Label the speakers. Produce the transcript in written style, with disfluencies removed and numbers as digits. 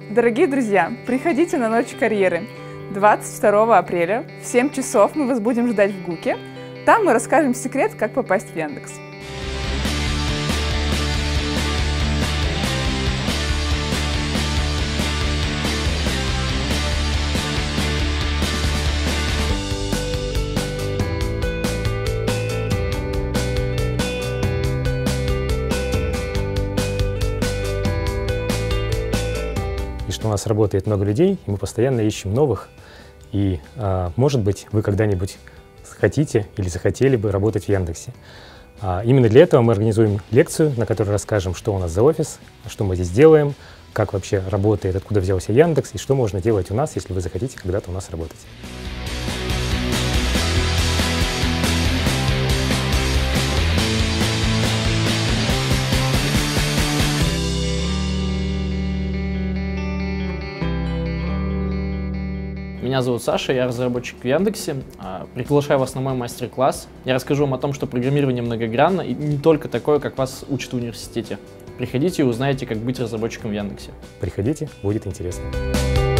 Speaker 1: Дорогие друзья, приходите на Ночь карьеры. 22 апреля в 7 часов мы вас будем ждать в ГУКе. Там мы расскажем секрет, как попасть в Яндекс.
Speaker 2: И что у нас работает много людей, и мы постоянно ищем новых. И, может быть, вы когда-нибудь хотите или захотели бы работать в Яндексе. Именно для этого мы организуем лекцию, на которой расскажем, что у нас за офис, что мы здесь делаем, как вообще работает, откуда взялся Яндекс, и что можно делать у нас, если вы захотите когда-то у нас работать.
Speaker 3: Меня зовут Саша, я разработчик в Яндексе. Приглашаю вас на мой мастер-класс. Я расскажу вам о том, что программирование многогранно и не только такое, как вас учат в университете. Приходите и узнаете, как быть разработчиком в Яндексе.
Speaker 2: Приходите, будет интересно.